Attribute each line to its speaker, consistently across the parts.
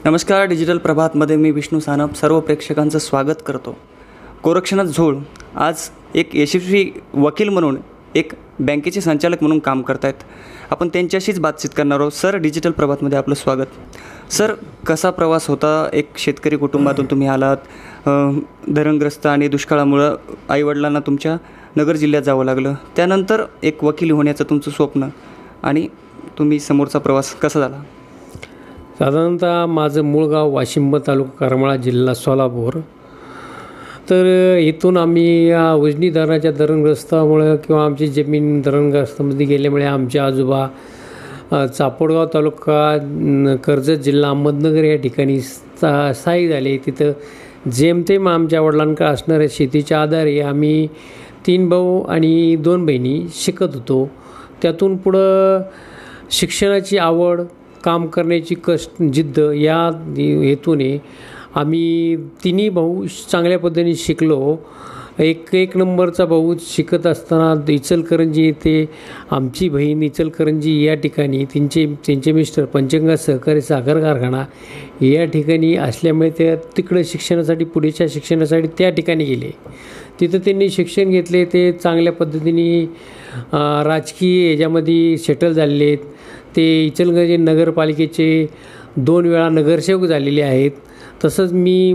Speaker 1: नमस्कार. डिजिटल प्रभातमध्ये मी विष्णू सानप सर्व प्रेक्षकांचं स्वागत करतो. गोरक्षनाथ झोळ आज एक यशस्वी वकील म्हणून एक बँकेचे संचालक म्हणून काम करत आहेत. आपण त्यांच्याशीच बातचीत करणार आहोत. सर, डिजिटल प्रभातमध्ये आपलं स्वागत. सर, कसा प्रवास होता? एक शेतकरी कुटुंबातून तुम्ही आलात, धरणग्रस्त आणि दुष्काळामुळं आईवडिलांना तुमच्या नगर जिल्ह्यात जावं लागलं, त्यानंतर एक वकील होण्याचं तुमचं स्वप्न आणि तुम्ही समोरचा प्रवास कसा झाला?
Speaker 2: साधारणतः माझं मूळ गाव वाशिम तालुका करमाळा जिल्हा सोलापूर. तर इथून आम्ही उजनी धरणाच्या धरणग्रस्तामुळे किंवा आमची जमीन धरणग्रस्तामध्ये गेल्यामुळे आमचे आजोबा चापोडगाव तालुका कर्जत जिल्हा अहमदनगर या ठिकाणी स्थायिक झाले. तिथं जेमतेम आमच्या वडिलांकडे असणाऱ्या शेतीच्या आधारे आम्ही 3 भाऊ आणि 2 बहिणी शिकत होतो. त्यातून पुढं शिक्षणाची आवड, काम करण्याची जिद्द या हेतूने आम्ही 3 भाऊ चांगल्या पद्धतीने शिकलो. एक नंबरचा भाऊ शिकत असताना इचलकरंजी येथे आमची बहीण इचलकरंजी या ठिकाणी त्यांचे मिस्टर पंचगंगा सहकारी साखर कारखाना या ठिकाणी असल्यामुळे ते तिकडे शिक्षणासाठी पुढेच्या शिक्षणासाठी त्या ठिकाणी गेले. तिथं त्यांनी शिक्षण घेतले. ते चांगल्या पद्धतीने राजकीय याच्यामध्ये सेटल झालेले आहेत. ते इचलकरंजी नगरपालिकेचे 2 वेळा नगरसेवक झालेले आहेत. तसंच मी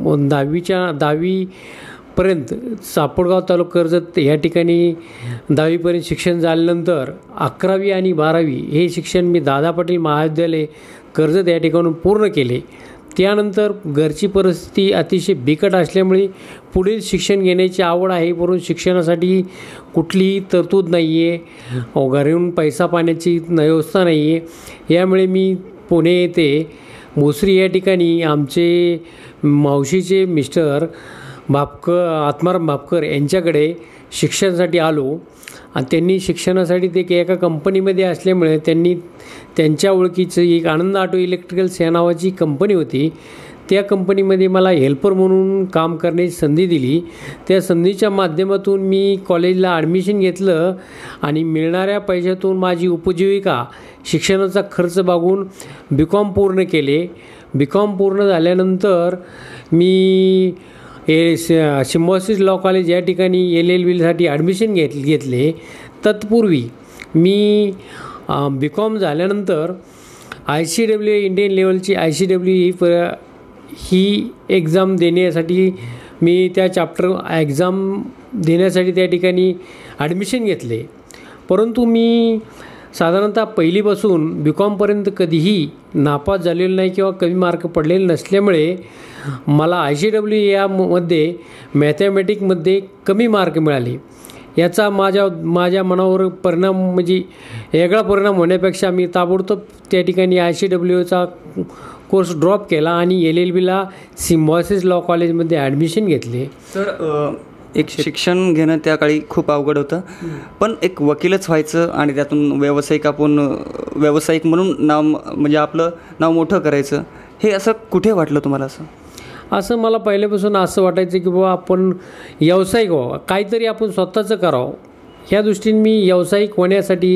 Speaker 2: 10वीपर्यंत सापोडगाव तालुका कर्जत या ठिकाणी 10वीपर्यंत शिक्षण झाल्यानंतर 11वी आणि 12वी हे शिक्षण मी दादा पाटील महाविद्यालय कर्जत या ठिकाणून पूर्ण केले. त्यानंतर घरची परिस्थिती अतिशय बिकट असल्यामुळे पुढील शिक्षण घेण्याची आवड आहे, परंतु शिक्षणासाठी कुठलीही तरतूद नाही आहे, घरून पैसा पाण्याची व्यवस्था नाही आहे. यामुळे मी पुणे येथे भोसरी या ठिकाणी आमचे मावशीचे मिस्टर आत्माराम भापकर यांच्याकडे शिक्षणासाठी आलो. आणि त्यांनी शिक्षणासाठी ते एका कंपनीमध्ये असल्यामुळे त्यांनी त्यांच्या ओळखीचं एक आनंद ऑटो इलेक्ट्रिकल्स या नावाची कंपनी होती. त्या कंपनीमध्ये मला हेल्पर म्हणून काम करण्याची संधी दिली. त्या संधीच्या माध्यमातून मी कॉलेजला ॲडमिशन घेतलं आणि मिळणाऱ्या पैशातून माझी उपजीविका शिक्षणाचा खर्च बघून BCom पूर्ण केले. BCom पूर्ण झाल्यानंतर मी सिम्बॉयसिस लॉ कॉलेज या ठिकाणी LLBसाठी ॲडमिशन घेतले. तत्पूर्वी मी BCom झाल्यानंतर ICW इंडियन लेवलची ICW ही एक्झाम देण्यासाठी मी त्या एक्झाम देण्यासाठी त्या ठिकाणी ॲडमिशन घेतले. परंतु मी साधारणतः पहिलीपासून BComपर्यंत कधीही नापास झालेलो नाही किंवा कमी मार्क पडलेले नसल्यामुळे मला ICW यामध्ये मॅथमॅटिकमध्ये कमी मार्क मिळाले. याचा माझ्या मनावर परिणाम म्हणजे वेगळा परिणाम होण्यापेक्षा मी ताबडतोब त्या ठिकाणी ICWचा कोर्स ड्रॉप केला आणि LLBला सिम्बॉयसिस लॉ कॉलेजमध्ये ॲडमिशन घेतले.
Speaker 1: तर एक शिक्षण घेणं त्या काळी खूप अवघड होतं, पण एक वकीलच व्हायचं आणि त्यातून व्यावसायिक म्हणून म्हणजे आपलं नाव मोठं करायचं, हे असं कुठे वाटलं तुम्हाला?
Speaker 2: असं मला पहिल्यापासून असं वाटायचं की बाबा आपण व्यावसायिक व्हावं, काहीतरी आपण स्वतःचं करावं. ह्या दृष्टीने मी व्यावसायिक होण्यासाठी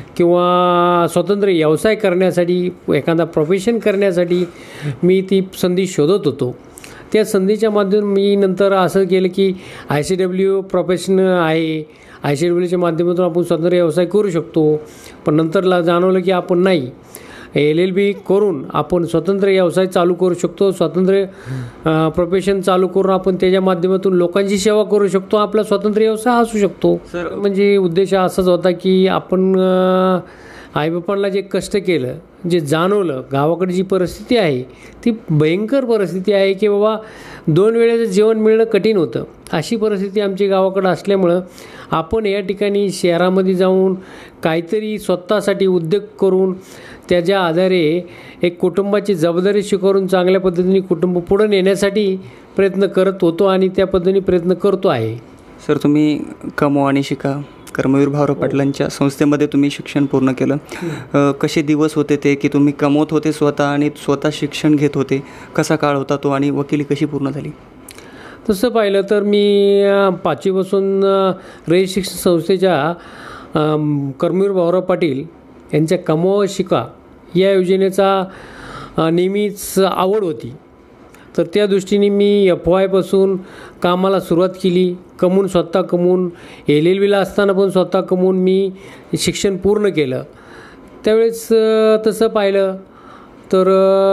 Speaker 2: किंवा स्वतंत्र व्यवसाय करण्यासाठी एखादा प्रोफेशन करण्यासाठी मी ती संधी शोधत होतो. त्या संधीच्या माध्यमातून मी नंतर असं केलं की ICW प्रोफेशन आहे, ICWच्या माध्यमातून आपण स्वतंत्र व्यवसाय करू शकतो. पण नंतर जाणवलं की आपण नाही, LLB करून आपण स्वतंत्र व्यवसाय चालू करू शकतो, स्वतंत्र प्रोफेशन चालू करून आपण त्याच्या माध्यमातून लोकांची सेवा करू शकतो, आपला स्वतंत्र व्यवसाय असू शकतो. म्हणजे उद्देश असाच होता की आपण आईबापांना जे कष्ट केलं, जे जाणवलं, गावाकडे जी परिस्थिती आहे ती भयंकर परिस्थिती आहे की बाबा 2 वेळेचं जेवण मिळणं कठीण होतं. अशी परिस्थिती आमची गावाकडं असल्यामुळं आपण या ठिकाणी शहरामध्ये जाऊन काहीतरी स्वतःसाठी उद्योग करून त्याच्या आधारे एक कुटुंबाची जबाबदारी स्वीकारून चांगल्या पद्धतीने कुटुंब पुढे नेण्यासाठी प्रयत्न करत होतो आणि त्या पद्धतीने प्रयत्न करतो आहे.
Speaker 1: सर, तुम्ही कमवा आणि शिका कर्मवीर भाऊराव पाटलांच्या संस्थेमध्ये तुम्ही शिक्षण पूर्ण केलं. कसे दिवस होते ते की तुम्ही कमवत होते स्वतः आणि स्वतः शिक्षण घेत होते? कसा काळ होता तो आणि वकिली कशी पूर्ण झाली?
Speaker 2: तसं पाहिलं तर मी 5वीपासून रयत शिक्षण संस्थेच्या कर्मवीर भाऊराव पाटील यांच्या कमवा शिका या योजनेचा नेहमीच आवड होती. तर त्या दृष्टीने मी FYपासून कामाला सुरुवात केली. स्वतः कमवून LLBला असताना पण स्वतः कमवून मी शिक्षण पूर्ण केलं. त्यावेळेस तसं पाहिलं तर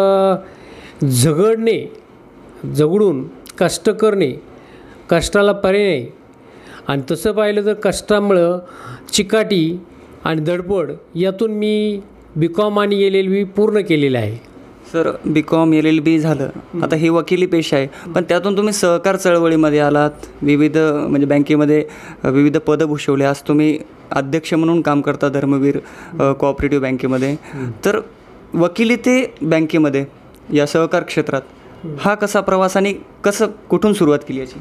Speaker 2: झगडून कष्ट करणे, कष्टाला पर्याय नाही. आणि तसं पाहिलं तर कष्टामुळं चिकाटी आणि धडपड यातून मी BCom आणि LLB पूर्ण केलेलं आहे.
Speaker 1: सर, BCom LLB झालं, आता ही वकिली पेशा आहे, पण त्यातून तुम्ही सहकार चळवळीमध्ये आलात, विविध म्हणजे बँकेमध्ये विविध पदं भूषवले. आज तुम्ही अध्यक्ष म्हणून काम करता धर्मवीर कोऑपरेटिव्ह बँकेमध्ये. तर वकिली ते बँकेमध्ये या सहकार क्षेत्रात हा कसा प्रवास आणि कुठून सुरुवात केली याची?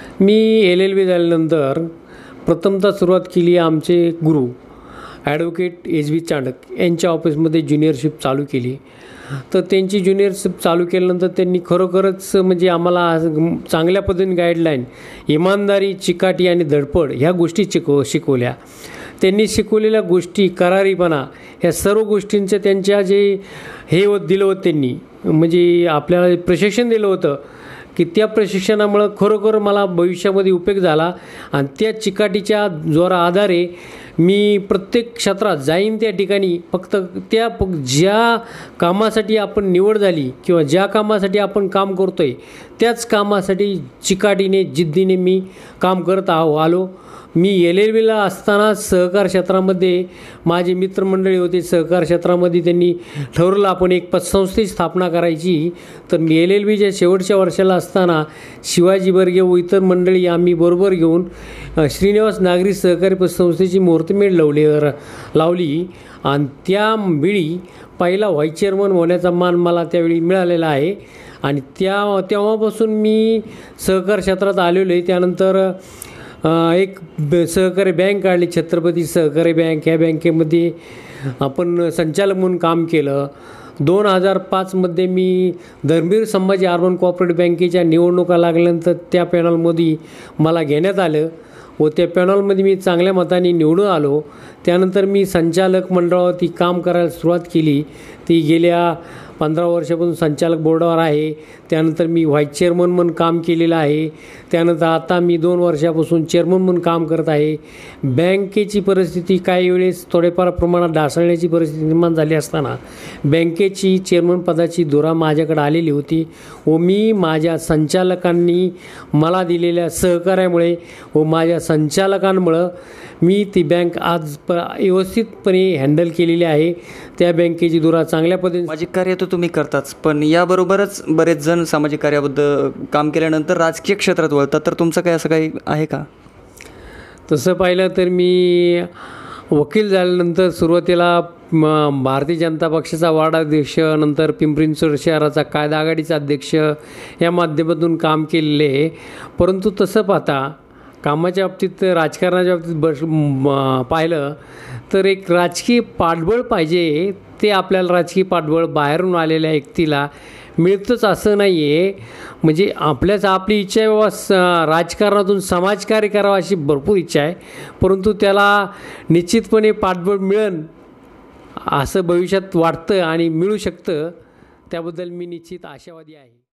Speaker 2: मी LLB झाल्यानंतर प्रथमतः सुरुवात केली आमचे गुरु ॲडव्होकेट SB चांडक यांच्या ऑफिसमध्ये ज्युनियरशिप चालू केली. तर त्यांची ज्युनियरशिप चालू केल्यानंतर त्यांनी खरोखरच म्हणजे आम्हाला चांगल्या पद्धतीने गाईडलाईन, इमानदारी, चिकाटी आणि धडपड ह्या गोष्टी शिकवल्या. त्यांनी शिकवलेल्या गोष्टी, करारीपणा, ह्या सर्व गोष्टींचं त्यांच्या जे दिलं होतं त्यांनी, म्हणजे आपल्याला प्रशिक्षण दिलं होतं की त्या प्रशिक्षणामुळं खरोखर मला भविष्यामध्ये उपयोग झाला. आणि त्या चिकाटीच्या आधारे मी प्रत्येक क्षेत्रात जाईन त्या ठिकाणी फक्त ज्या कामासाठी आपण निवड झाली किंवा ज्या कामासाठी आपण काम करतो आहे त्याच कामासाठी चिकाटीने, जिद्दीने मी काम करत आलो. मी LLBला असताना सहकार क्षेत्रामध्ये माझे मित्रमंडळी होते. सहकार क्षेत्रामध्ये त्यांनी ठरवलं आपण एक पतसंस्थेची स्थापना करायची. तर मी LLBच्या शेवटच्या वर्षाला असताना शिवाजी बर्गे व इतर मंडळी आम्ही बरोबर घेऊन श्रीनिवास नागरी सहकारी पतसंस्थेची मुहूर्तमेढ लावली. आणि त्यावेळी पहिला व्हाईस चेअरमन होण्याचा मान मला त्यावेळी मिळालेला आहे. आणि तेव्हापासून मी सहकार क्षेत्रात आलेलो आहे. त्यानंतर एक सहकारी बँक काढली, छत्रपती सहकारी बँक. ह्या बँकेमध्ये आपण संचालक म्हणून काम केलं. 2005मध्ये मी धर्मवीर संभाजी अर्बन कोऑपरेटिव्ह बँकेच्या निवडणुका लागल्यानंतर त्या पॅनलमध्ये मला घेण्यात आलं व त्या पॅनलमध्ये मी चांगल्या मताने निवडून आलो. त्यानंतर मी संचालक मंडळावरती काम करायला सुरुवात केली. ती गेल्या 15 वर्षापासून संचालक बोर्डावर आहे. त्यानंतर मी व्हाईस चेअरमन म्हणून काम केलेलं आहे. त्यानंतर आता मी 2 वर्षापासून चेअरमन म्हणून काम करत आहे. बँकेची परिस्थिती काही वेळेस थोडेफार प्रमाणात ढासळण्याची परिस्थिती निर्माण झाली असताना बँकेची चेअरमन पदाची धुरा माझ्याकडे आलेली होती व मी माझ्या संचालकांनी मला दिलेल्या सहकार्यामुळे व माझ्या संचालकांमुळं मी ती बँक आज व्यवस्थितपणे हँडल केलेली आहे. त्या बँकेची धुरा चांगल्या पद्धतीने.
Speaker 1: सामाजिक कार्य तर तुम्ही करताच, पण याबरोबरच बरेच जण सामाजिक कार्याबद्दल काम केल्यानंतर राजकीय क्षेत्रात वळतात. तर तुमचं काय असं काही आहे का?
Speaker 2: तसं पाहिलं तर मी वकील झाल्यानंतर सुरुवातीला भारतीय जनता पक्षाचा वार्डाध्यक्ष, नंतर पिंपरी चिंचवड शहराचा कायदा आघाडीचा अध्यक्ष या माध्यमातून काम केलेले आहे. परंतु तसं पाहता कामाच्या बाबतीत, राजकारणाच्या बाबतीत पाहिलं तर एक राजकीय पाठबळ पाहिजे. ते आपल्याला राजकीय पाठबळ बाहेरून आलेल्या व्यक्तीला मिळतंच असं नाही आहे. म्हणजे आपली इच्छा आहे बाबा राजकारणातून समाजकार्य करावं अशी भरपूर इच्छा आहे. परंतु त्याला निश्चितपणे पाठबळ मिळेल असं भविष्यात वाटतं आणि मिळू शकतं. त्याबद्दल मी निश्चित आशावादी आहे.